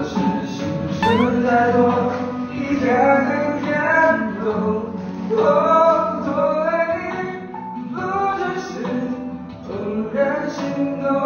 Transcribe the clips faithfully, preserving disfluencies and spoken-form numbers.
是心事太多，一天很感动。我多爱你，不只是怦然心动。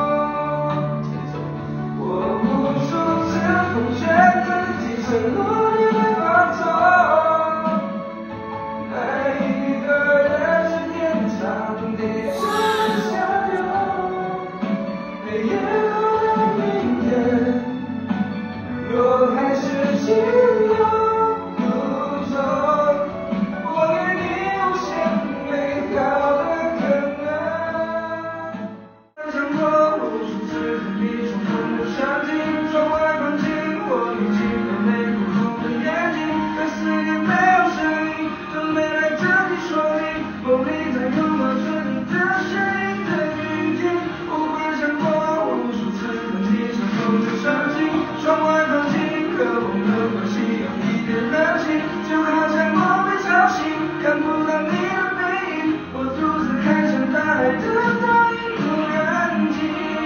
我无数次否决自己承诺你会放纵，爱一个人是天长地久相拥，黑夜后的明天，若还是情有独钟，我给你无限美好的可能。想过无数次和你重逢的场景，窗外风景，我已经有泪过后的眼睛，可思念没有声音，都没来得及说明，梦里在拥抱着你的身影的雨季。我幻想过无数次和你重逢的场景，窗外风景，和我们的关系有一点冷清，就好像我被吵醒，看不到你的背影，我独自看向大海的倒影不安静。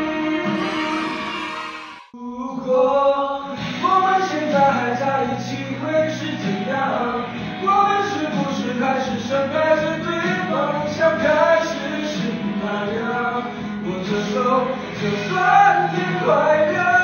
如果我们现在还在一起会是怎样？我们是不是还是深爱着对方，像开始时那样？握着手，就算天快亮。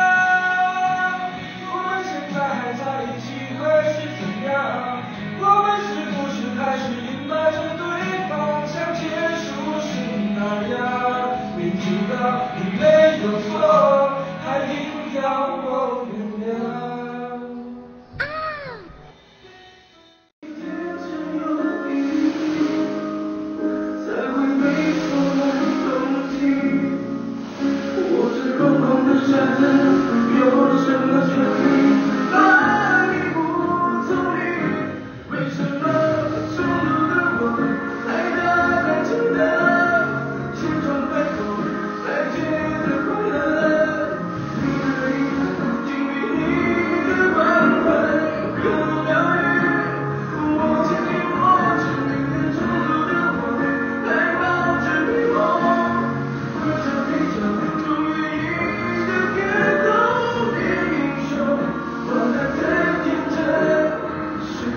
我们现在还在一起会是怎样？我们是不是还是隐瞒着对方，像结束时那样？明知道你没有错，还硬要我原谅。才会没错的东西，我是空空的山，有什么权利把你不从你？为什么冲突的我还那感情的千疮百孔，才觉得快乐？你的遗憾，经历你的关怀和疗愈，我尽力握着你的冲突的我，还抱着你梦，喝着啤酒，终于一个别后变英雄，我还在天真是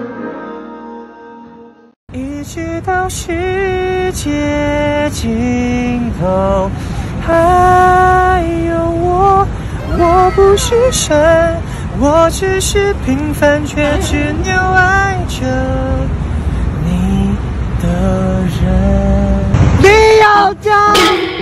我。 一直到世界尽头，还有我。我不是神，我只是平凡却执拗爱着你的人。你要讲，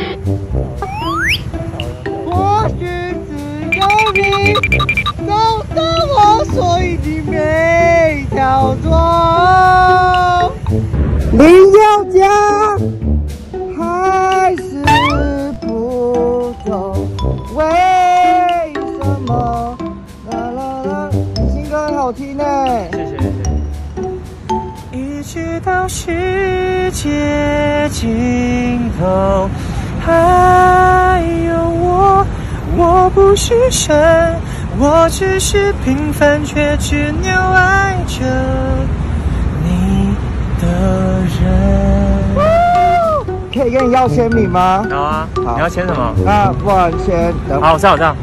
我是自由你，告诉我，所以你没挑错。你要讲还是不懂？为什么？啦啦啦，新歌很好听呢。谢谢谢谢。一直到世界尽头，还有我。我不是神，我只是平凡却执拗爱着你的人。可以跟你要签名吗？ 好啊。好，你要签什么？ 那不然签。 好，我知道，我知道。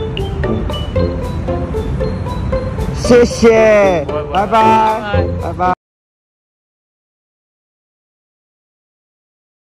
谢谢，拜拜，拜拜。